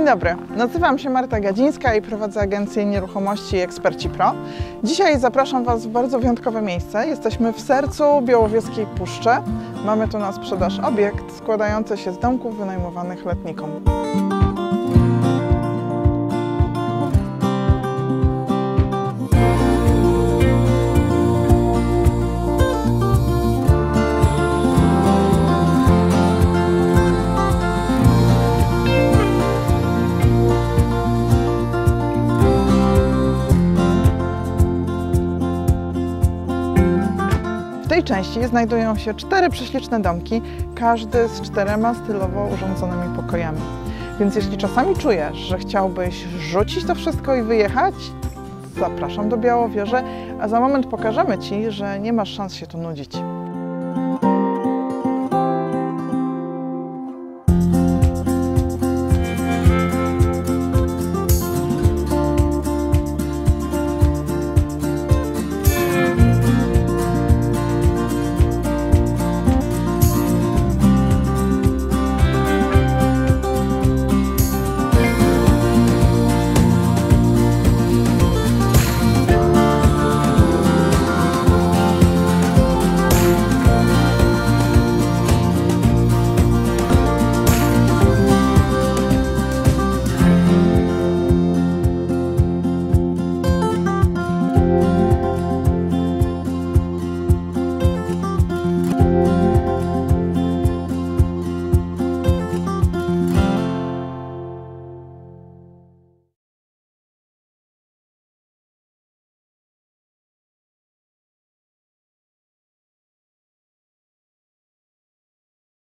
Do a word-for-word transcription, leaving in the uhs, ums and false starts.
dobry, nazywam się Marta Gadzińska i prowadzę agencję Nieruchomości Eksperci Pro. Dzisiaj zapraszam Was w bardzo wyjątkowe miejsce. Jesteśmy w sercu Białowieskiej Puszczy. Mamy tu na sprzedaż obiekt składający się z domków wynajmowanych letnikom. W tej części znajdują się cztery prześliczne domki, każdy z czterema stylowo urządzonymi pokojami. Więc jeśli czasami czujesz, że chciałbyś rzucić to wszystko i wyjechać, zapraszam do Białowieży, a za moment pokażemy Ci, że nie masz szans się tu nudzić.